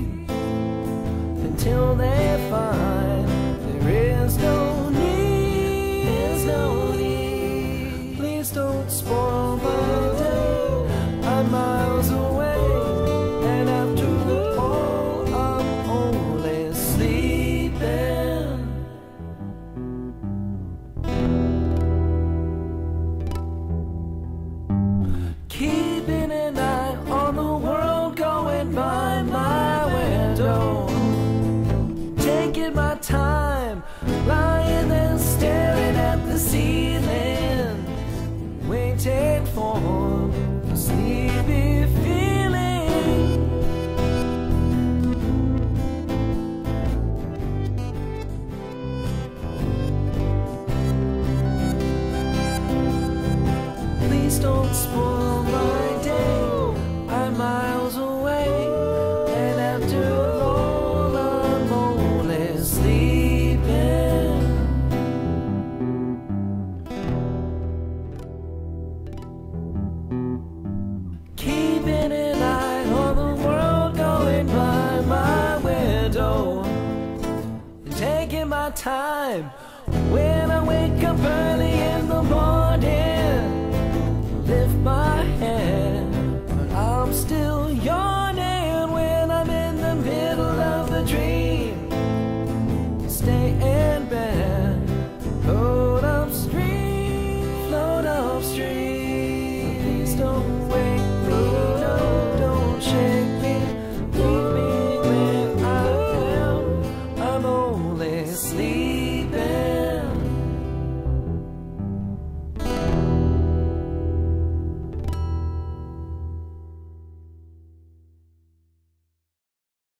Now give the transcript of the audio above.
until they find there is no need, there's no need. Please don't spoil my day. I'm miles away, and after all, I'm only sleeping. Keeping an eye on the world going by my window, taking my time, lying there staring at the ceiling, waiting for a sleepy feeling. Please don't spoil my day. I'm miles away, and after all, I'm only sleeping. Keeping an eye on the world going by my window, and taking my time when I wake up early in the morning. Lift my head, but I'm still yawning when I'm in the middle of a dream. Stay in bed, float upstream, float upstream. Please don't wake me, no, don't shake me, leave me where I am. I'm only sleeping.